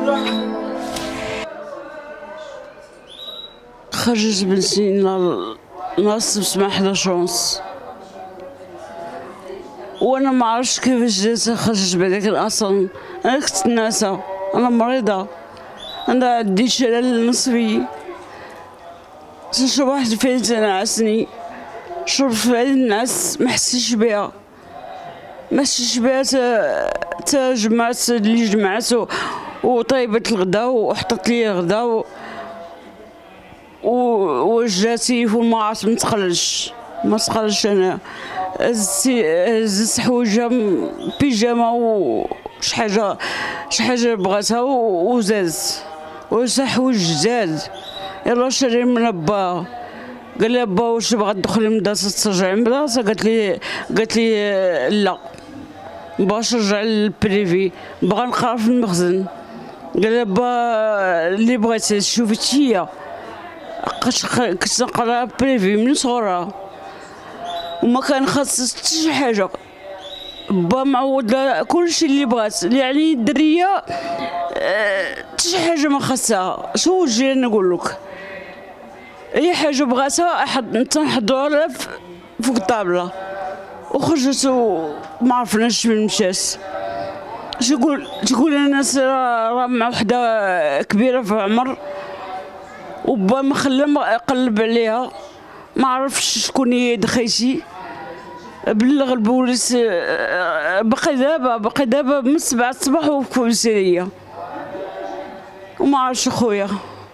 خرجت بنتي نهار السبت مع 11:30 وانا ما عرفتش كيفاش جات خرجت بعداك اصلا. انا كنت ناعسه، انا مريضه، انا عندي شلل نصفي. تنشرب واحد الفايت تنعسني، شرب فايت النعس ما حسيتش بها، ما حسيتش بها تا جمعت اللي جمعت وطيبت الغدا وحطت لي الغدا وجاتي وما عرفت ما تقلش. انا هزت حوايجها بيجامه وش حاجه بغاتها وزادت حوايج جداد. يلا شري من با، قال لي با واش باغا تدخلي للمدرسه ترجعي للمدرسه؟ قالت لي لا، مبغاش نرجع للبريفي، بغا نقرا في المخزن. قال لي با اللي بغيتي شوفي هي كنت نقرا بريفي من صغرى وما كان خاص حتى شي حاجه. با معود كلشي اللي بغات، يعني الدريه حتى شي حاجه ما خاصها. شو جي نقول لك، اي حاجه بغاتها تنحضرها لها فوق الطابله. وخرجت وما عرفناش فين مشات. تقول الناس راه مع وحده كبيره في العمر وبا ما خلى قلب عليها، ما عرفش شكون هي دخيتي. بلغ البوليس، باقي دابا من 7 الصباح وفي الكوميساريه وما عرفتش خويا.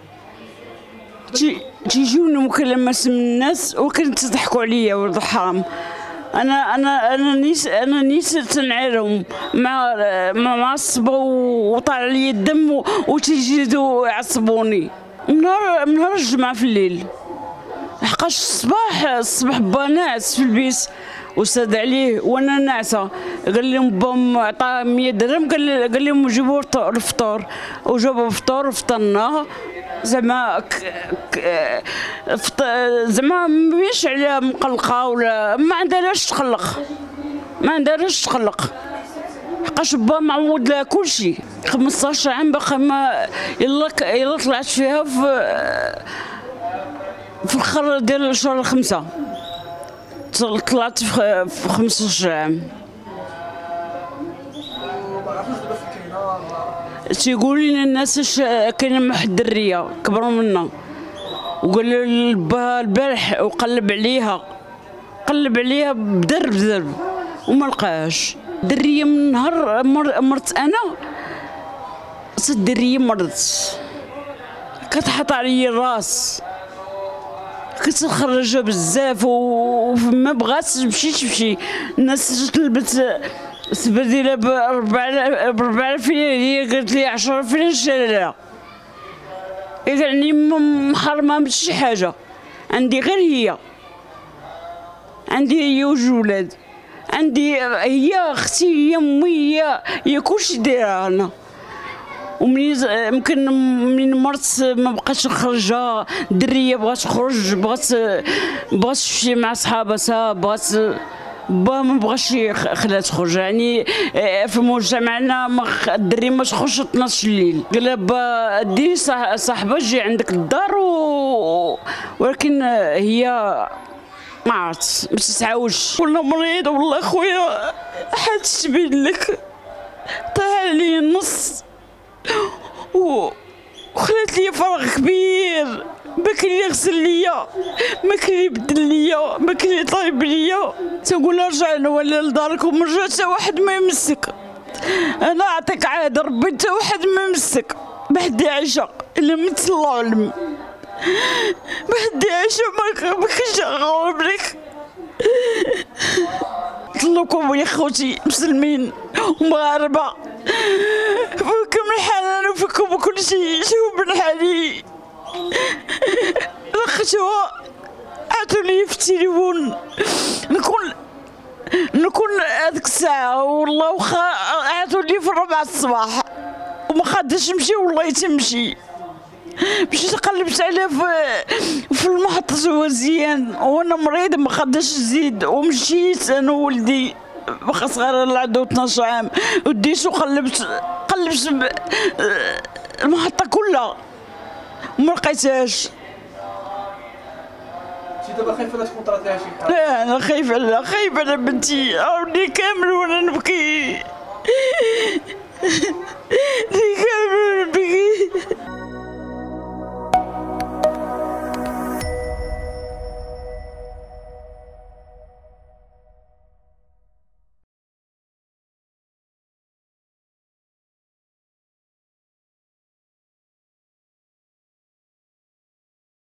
تيجوني مكالمات من الناس وكانت تضحكوا عليا ولد الحرام. انا نيت تنعيرهم مع الصبا وطالع لي الدم وتيجيو يعصبوني من نهار الجمعه في الليل. لحقاش الصباح با ناعس في البيت وساد عليه وانا ناعسه. قال لهم با عطاه 100 درهم، قال لهم جيبوا الفطور، وجابوا الفطور وفطرناه. زعما مابينش عليها مقلقه ولا ما عندها لاش تقلق، حقاش با معود لها كلشي. 15 عام باقا ما يلا طلعت فيها في الخر ديال شهر 5 طلعت في 15 عام. تيقول لنا الناس كاين واحد الدريه كبروا منا وقال لباها البارح وقلب عليها بدرب وما لقاهاش. الدريه من نهار مرت انا الدريه مرضت، كتحط عليا الراس، كنت نخرجها بزاف وما بغاتش تمشي. الناس تلبت سبرديله ب 4000 ريال، هي قالت لي 10,000 ريال شاريها. يعني محرمه من شي حاجه، عندي غير هي، عندي هي وجوج ولاد، عندي هي اختي، هي امي، هي كلشي دايرها انا. يمكن من مرت ما بقاش نخرجها. الدريه بغات تخرج، بغات تمشي مع صحاباتها، با ما بغاش يخليها تخرج. يعني في مجتمعنا الدري ما تخرجش 12 الليل. قال لها با ديري صاحبه تجي عندك للدار ولكن هي ما عرفت ما تتعاودش. والله مريض والله خويا، حالتي تبين لك طاح عليا النص وخلات لي فرغ كبير. ما كاين اللي يغسل ليا، ما كاين اللي يبدل ليا، ما كاين اللي يطيب ليا. تنقول رجع انا ولا لدارك وما رجع حتى واحد ما يمسك. انا اعطيك عهد ربي حتى واحد ما يمسك. بحدي عايشه الا مت الله علم، بحدي عايشه ما كاينش غير لك. نطلبكم يا خوتي مسلمين ومغاربه، فيكم الحنان وفيكم كل شيء. شوفوا من حالي الاخوة عطوا لي في التليفون نكون هذيك الساعة. والله واخا عطوا لي في 4 الصباح وما خادش نمشي، والله تمشي. مشيت قلبت عليه في المحطة زوازيان وانا مريض ما خادش زيد، ومشيت انا وولدي باقا صغير اللي عنده 12 عام وديت وقلبت قلبت المحطه كلها وما لقيتهاش. انت دابا خايفه لا تكون طرات لها شي حاجه؟ لا انا خايفه، لا خايفه على بنتي، عاودني كامل وانا نبكي.